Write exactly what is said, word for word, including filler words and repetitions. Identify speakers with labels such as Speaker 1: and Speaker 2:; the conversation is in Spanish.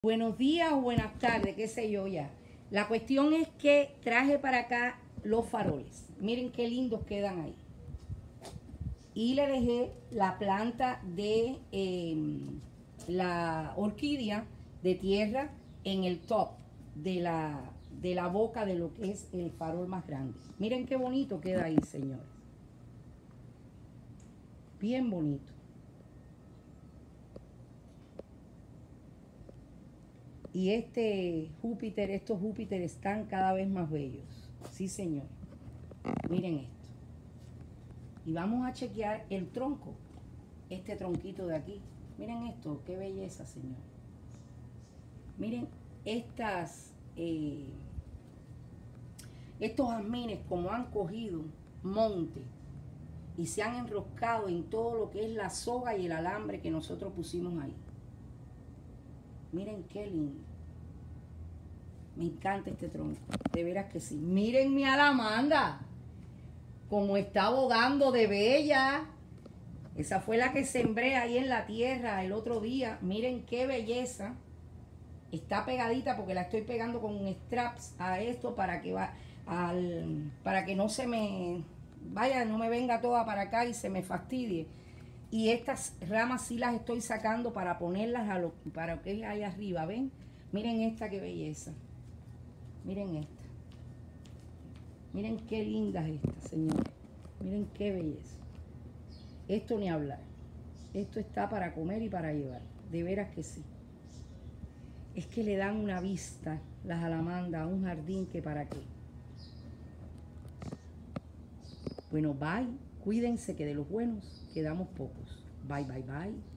Speaker 1: Buenos días o buenas tardes, qué sé yo ya. La cuestión es que traje para acá los faroles. Miren qué lindos quedan ahí. Y le dejé la planta de eh, la orquídea de tierra en el top de la, de la boca de lo que es el farol más grande. Miren qué bonito queda ahí, señores. Bien bonito. Y este Júpiter, estos Júpiter están cada vez más bellos. Sí, señor. Miren esto. Y vamos a chequear el tronco. Este tronquito de aquí. Miren esto, qué belleza, señor. Miren estas, eh, estos jazmines como han cogido monte y se han enroscado en todo lo que es la soga y el alambre que nosotros pusimos ahí. Miren qué lindo. Me encanta este tronco. De veras que sí. Miren mi alamanda. Como está bogando de bella. Esa fue la que sembré ahí en la tierra el otro día. Miren qué belleza. Está pegadita porque la estoy pegando con straps a esto para que va al, para que no se me vaya, no me venga toda para acá y se me fastidie. Y estas ramas sí las estoy sacando para ponerlas a lo, para que es ahí arriba, ¿ven? Miren esta qué belleza. Miren esta. Miren qué linda es esta, señores. Miren qué belleza. Esto ni hablar. Esto está para comer y para llevar. De veras que sí. Es que le dan una vista las alamandas a un jardín que para qué. Bueno, bye. Cuídense que de los buenos quedamos pocos. Bye, bye, bye.